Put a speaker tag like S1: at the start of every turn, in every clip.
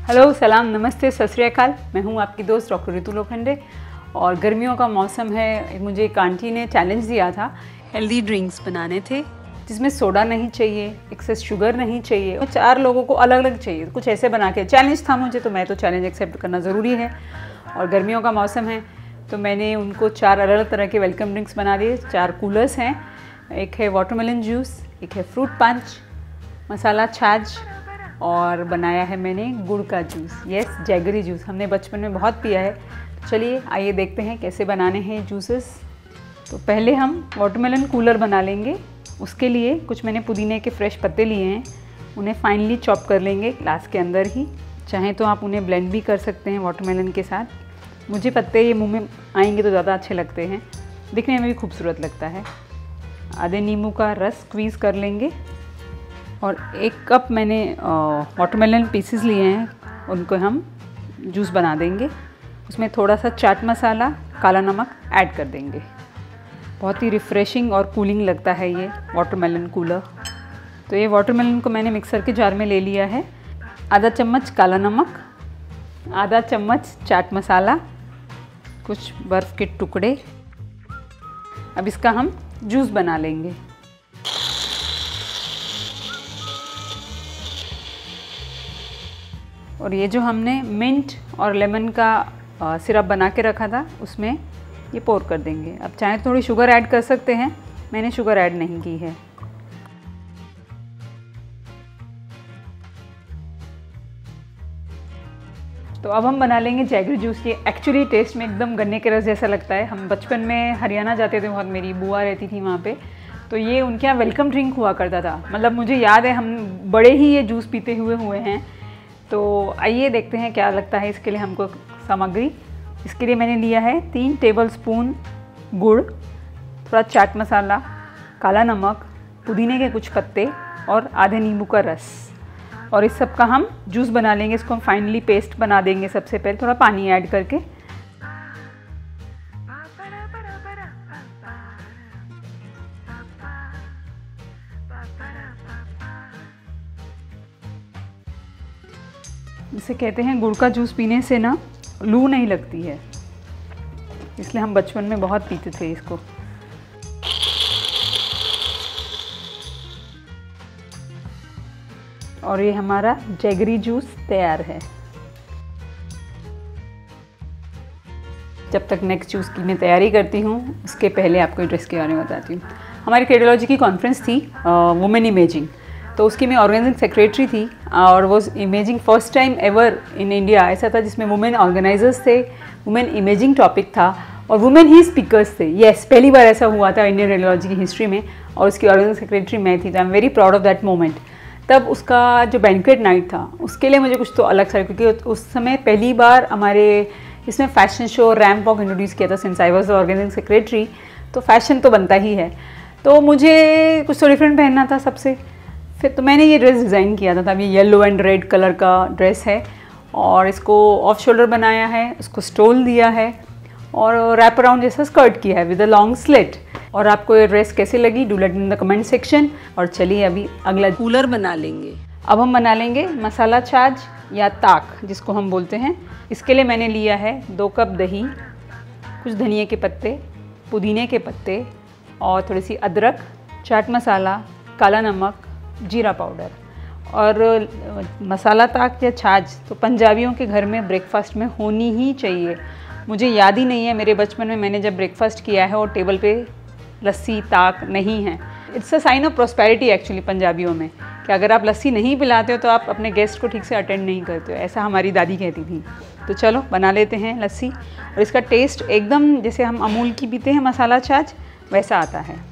S1: Hello, सलाम, नमस्ते, सत श्री अकाल। मैं हूँ आपकी दोस्त डॉक्टर रितु लोखंडे और गर्मियों का मौसम है। मुझे एक आंटी ने चैलेंज दिया था, हेल्दी ड्रिंक्स बनाने थे जिसमें सोडा नहीं चाहिए, एक्सेस शुगर नहीं चाहिए, और 4 लोगों को अलग अलग चाहिए। कुछ ऐसे बना के चैलेंज था मुझे, तो मैं तो चैलेंज एक्सेप्ट करना ज़रूरी है और गर्मियों का मौसम है तो मैंने उनको 4 अलग अलग तरह के वेलकम ड्रिंक्स बना दिए। 4 कूलर्स हैं, एक है वाटरमेलन जूस, एक है फ्रूट पंच, मसाला छाछ और बनाया है मैंने गुड़ का जूस। यस, जैगरी जूस हमने बचपन में बहुत पिया है। तो चलिए आइए देखते हैं कैसे बनाने हैं जूसेस। तो पहले हम वाटरमेलन कूलर बना लेंगे। उसके लिए कुछ मैंने पुदीने के फ्रेश पत्ते लिए हैं, उन्हें फाइनली चॉप कर लेंगे ग्लास के अंदर ही। चाहें तो आप उन्हें ब्लेंड भी कर सकते हैं वाटरमेलन के साथ। मुझे पत्ते ये मुंह में आएंगे तो ज़्यादा अच्छे लगते हैं, दिखने में भी खूबसूरत लगता है। आधे नींबू का रस स्क्वीज़ कर लेंगे और 1 कप मैंने वाटरमेलन पीसेस लिए हैं, उनको हम जूस बना देंगे। उसमें थोड़ा सा चाट मसाला, काला नमक ऐड कर देंगे। बहुत ही रिफ़्रेशिंग और कूलिंग लगता है ये वाटरमेलन कूलर। तो ये वाटरमेलन को मैंने मिक्सर के जार में ले लिया है। आधा चम्मच काला नमक, आधा चम्मच चाट मसाला, कुछ बर्फ़ के टुकड़े। अब इसका हम जूस बना लेंगे। और ये जो हमने मिंट और लेमन का सिरप बना के रखा था उसमें ये पोर कर देंगे। अब चाहे थोड़ी शुगर ऐड कर सकते हैं, मैंने शुगर ऐड नहीं की है। तो अब हम बना लेंगे जैगरी जूस। ये एक्चुअली टेस्ट में एकदम गन्ने के रस जैसा लगता है। हम बचपन में हरियाणा जाते थे बहुत, मेरी बुआ रहती थी वहाँ पे, तो ये उनके यहाँ वेलकम ड्रिंक हुआ करता था। मतलब मुझे याद है हम बड़े ही ये जूस पीते हुए हैं। तो आइए देखते हैं क्या लगता है। इसके लिए हमको सामग्री, इसके लिए मैंने लिया है 3 टेबलस्पून गुड़, थोड़ा चाट मसाला, काला नमक, पुदीने के कुछ पत्ते और आधे नींबू का रस। और इस सब का हम जूस बना लेंगे। इसको हम फाइनली पेस्ट बना देंगे। सबसे पहले थोड़ा पानी ऐड करके जिसे कहते हैं गुड़ का जूस पीने से ना लू नहीं लगती है, इसलिए हम बचपन में बहुत पीते थे इसको। और ये हमारा जैगरी जूस तैयार है। जब तक नेक्स्ट जूस की मैं तैयारी करती हूँ, उसके पहले आपको एड्रेस के बारे में बताती हूँ। हमारी कार्डियोलॉजी की कॉन्फ्रेंस थी, वुमेन इमेजिंग, तो उसकी मैं ऑर्गेनाइजिंग सेक्रेटरी थी। और वो imaging first time ever in India ऐसा था जिसमें वुमेन ऑर्गेनाइजर्स थे, वुमेन इमेजिंग टॉपिक था और वुमेन ही स्पीकर्स थे। यस, पहली बार ऐसा हुआ था इंडियन रेडियोलॉजी की हिस्ट्री में और उसकी ऑर्गेनाइजिंग सेक्रेटरी मैं थी। I am very proud of that moment. तब उसका जो बैंक्वेट नाइट था उसके लिए मुझे कुछ तो अलग था, क्योंकि उस समय पहली बार हमारे इसमें fashion show ramp walk introduce किया था। Since I was the organising secretary, तो फैशन तो बनता ही है, तो मुझे कुछ तो डिफरेंट पहनना था सबसे। फिर तो मैंने ये ड्रेस डिज़ाइन किया था। अब ये येलो एंड रेड कलर का ड्रेस है और इसको ऑफ शोल्डर बनाया है, उसको स्टोल दिया है और रैप अराउंड जैसा स्कर्ट किया है विद अ लॉन्ग स्लिट। और आपको ये ड्रेस कैसी लगी, do let in the comment section. और चलिए अभी अगला कूलर बना लेंगे। अब हम बना लेंगे मसाला छाछ या ताक जिसको हम बोलते हैं। इसके लिए मैंने लिया है 2 कप दही, कुछ धनिए के पत्ते, पुदीने के पत्ते और थोड़ी सी अदरक, चाट मसाला, काला नमक, जीरा पाउडर। और मसाला ताक या छाछ तो पंजाबियों के घर में ब्रेकफास्ट में होनी ही चाहिए। मुझे याद ही नहीं है मेरे बचपन में मैंने जब ब्रेकफास्ट किया है और टेबल पे लस्सी ताक नहीं है। It's a sign of prosperity actually पंजाबियों में, कि अगर आप लस्सी नहीं पिलाते हो तो आप अपने गेस्ट को ठीक से अटेंड नहीं करते हो, ऐसा हमारी दादी कहती थी। तो चलो बना लेते हैं लस्सी। और इसका टेस्ट एकदम जैसे हम अमूल की पीते हैं मसाला छाछ वैसा आता है।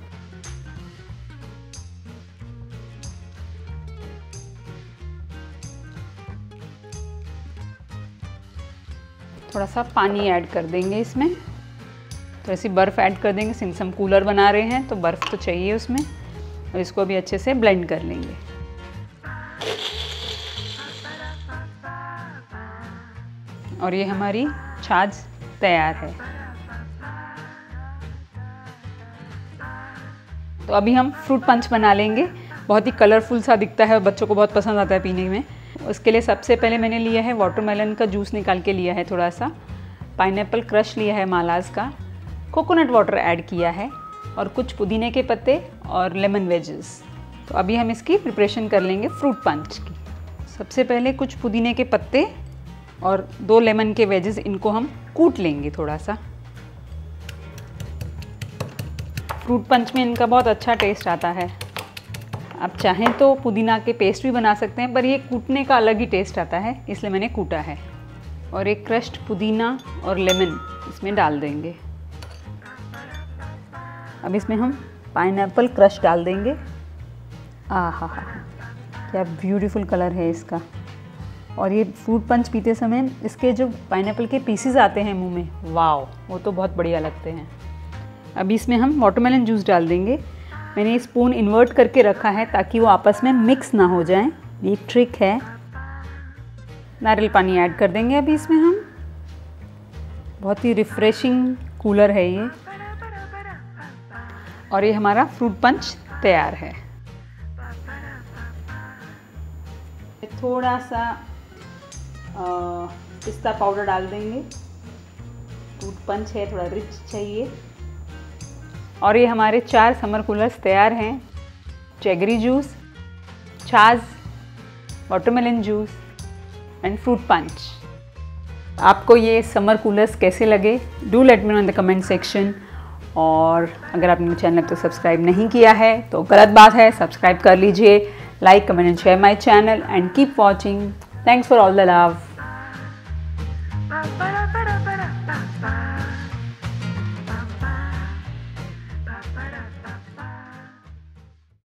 S1: थोड़ा सा पानी ऐड कर देंगे इसमें, थोड़ी सी बर्फ़ ऐड कर देंगे। सिंस हम कूलर बना रहे हैं तो बर्फ़ तो चाहिए उसमें। और इसको भी अच्छे से ब्लेंड कर लेंगे। और ये हमारी छाछ तैयार है। तो अभी हम फ्रूट पंच बना लेंगे। बहुत ही कलरफुल सा दिखता है और बच्चों को बहुत पसंद आता है पीने में। उसके लिए सबसे पहले मैंने लिया है वाटरमेलन का जूस निकाल के लिया है, थोड़ा सा पाइनएप्पल क्रश लिया है मालाज का, कोकोनट वाटर ऐड किया है और कुछ पुदीने के पत्ते और लेमन वेजेस। तो अभी हम इसकी प्रिपरेशन कर लेंगे फ्रूट पंच की। सबसे पहले कुछ पुदीने के पत्ते और 2 लेमन के वेजेस, इनको हम कूट लेंगे थोड़ा सा। फ्रूट पंच में इनका बहुत अच्छा टेस्ट आता है। आप चाहें तो पुदीना के पेस्ट भी बना सकते हैं, पर ये कूटने का अलग ही टेस्ट आता है, इसलिए मैंने कूटा है। और एक क्रश्ड पुदीना और लेमन इसमें डाल देंगे। अब इसमें हम पाइनएप्पल क्रश डाल देंगे। आहा हा, क्या ब्यूटीफुल कलर है इसका। और ये फ्रूट पंच पीते समय इसके जो पाइनएप्पल के पीसेस आते हैं मुंह में, वाओ, वो तो बहुत बढ़िया लगते हैं। अभी इसमें हम वाटरमेलन जूस डाल देंगे। मैंने स्पून इन्वर्ट करके रखा है ताकि वो आपस में मिक्स ना हो जाएं, ये ट्रिक है। नारियल पानी ऐड कर देंगे अभी इसमें हम। बहुत ही रिफ्रेशिंग कूलर है ये। और ये हमारा फ्रूट पंच तैयार है। थोड़ा सा पिस्ता पाउडर डाल देंगे, फ्रूट पंच है, थोड़ा रिच चाहिए। और ये हमारे 4 समर कूलर्स तैयार हैं। जैगरी जूस, छाछ, watermelon juice and fruit punch. आपको ये समर कूलर्स कैसे लगे, do let me know in the comment section. और अगर आपने चैनल तो सब्सक्राइब नहीं किया है तो गलत बात है, सब्सक्राइब कर लीजिए। Like, comment and share my channel and keep watching. Thanks for all the love.